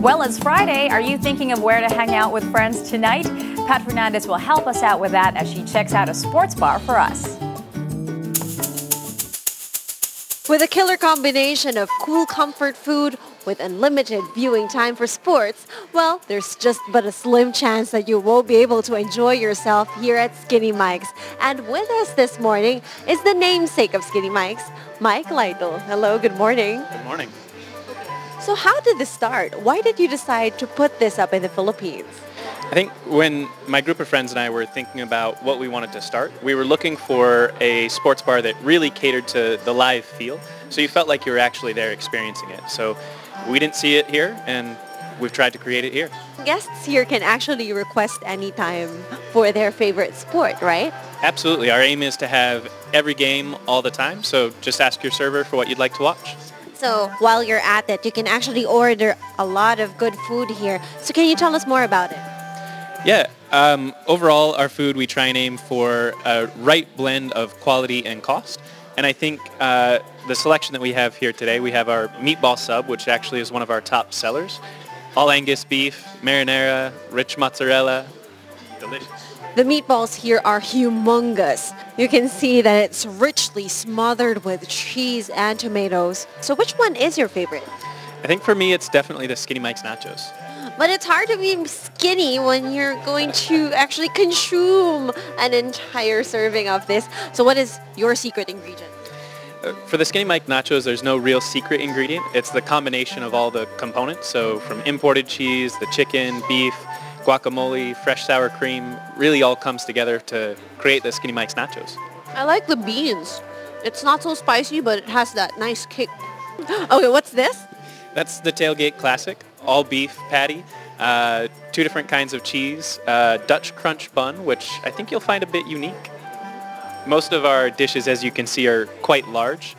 Well, it's Friday. Are you thinking of where to hang out with friends tonight? Pat Fernandez will help us out with that as she checks out a sports bar for us. With a killer combination of cool comfort food with unlimited viewing time for sports, well, there's just but a slim chance that you won't be able to enjoy yourself here at Skinny Mike's. And with us this morning is the namesake of Skinny Mike's, Mike Lytle. Hello, good morning. Good morning. So how did this start? Why did you decide to put this up in the Philippines? I think when my group of friends and I were thinking about what we wanted to start, we were looking for a sports bar that really catered to the live feel, so you felt like you were actually there experiencing it. So we didn't see it here, and we've tried to create it here. Guests here can actually request anytime for their favorite sport, right? Absolutely. Our aim is to have every game all the time, so just ask your server for what you'd like to watch. So while you're at it, you can actually order a lot of good food here. So can you tell us more about it? Yeah, overall our food we try and aim for a right blend of quality and cost. And I think the selection that we have here today, we have our meatball sub, which actually is one of our top sellers. All Angus beef, marinara, rich mozzarella, delicious. The meatballs here are humongous. You can see that it's richly smothered with cheese and tomatoes. So which one is your favorite? I think for me it's definitely the Skinny Mike's nachos. But it's hard to be skinny when you're going to actually consume an entire serving of this. So what is your secret ingredient? For the Skinny Mike nachos, there's no real secret ingredient. It's the combination of all the components. So from imported cheese, the chicken, beef, guacamole, fresh sour cream, really all comes together to create the Skinny Mike's nachos. I like the beans. It's not so spicy, but it has that nice kick. Okay, what's this? That's the Tailgate Classic, all beef patty, 2 different kinds of cheese, Dutch crunch bun, which I think you'll find a bit unique. Most of our dishes, as you can see, are quite large.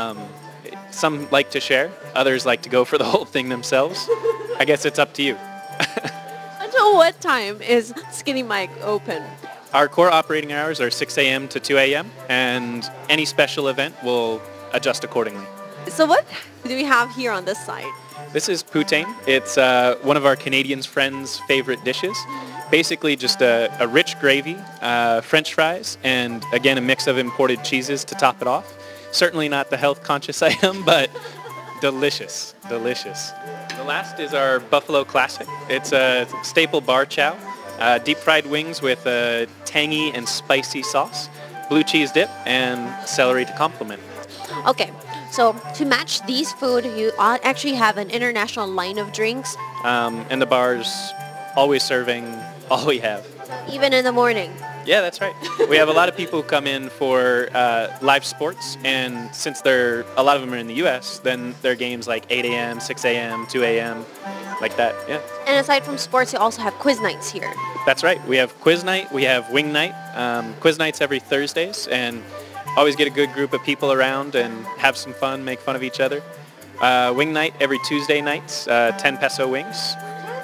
Some like to share, others like to go for the whole thing themselves. I guess it's up to you. Until what time is Skinny Mike open? Our core operating hours are 6 a.m. to 2 a.m. and any special event will adjust accordingly. So what do we have here on this side? This is poutine. It's one of our Canadian friends' favorite dishes. Basically just a rich gravy, French fries, and again a mix of imported cheeses to top it off. Certainly not the health-conscious item, but delicious, delicious. The last is our Buffalo Classic. It's a staple bar chow, deep-fried wings with a tangy and spicy sauce, blue cheese dip, and celery to complement. Okay, so to match these food, you actually have an international line of drinks. And the bar's always serving all we have. Even in the morning? Yeah, that's right. We have a lot of people who come in for live sports, and since a lot of them are in the U.S., then their games like 8 a.m., 6 a.m., 2 a.m., like that, yeah. And aside from sports, you also have quiz nights here. That's right. We have quiz night, we have wing night. Quiz night's every Thursdays, and always get a good group of people around and have some fun, make fun of each other. Wing night every Tuesday nights, 10 peso wings.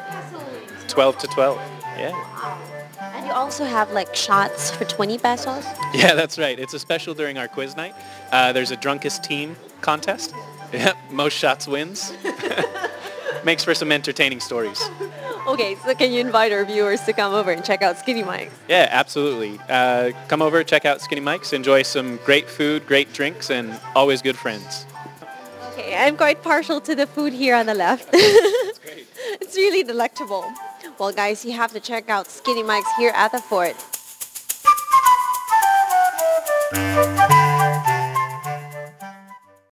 12 to 12, yeah. And you also have like shots for 20 pesos? Yeah, that's right. It's a special during our quiz night. There's a drunkest team contest. Yep, most shots wins. Makes for some entertaining stories. Okay, so can you invite our viewers to come over and check out Skinny Mike's? Yeah, absolutely. Come over, check out Skinny Mike's, enjoy some great food, great drinks, and always good friends. Okay, I'm quite partial to the food here on the left. That's great. It's really delectable. Well, guys, you have to check out Skinny Mike's here at the fort.